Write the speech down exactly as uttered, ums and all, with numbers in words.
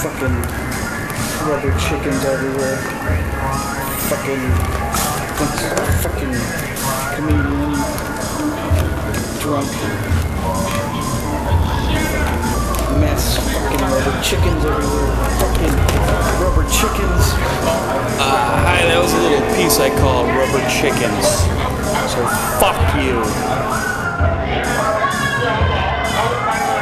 Fucking rubber chickens everywhere. Fucking, fucking comedian, drunk, mess. Fucking rubber chickens everywhere. Fucking rubber chickens. Uh, hi, that was a little piece I call Rubber Chickens. So fuck you.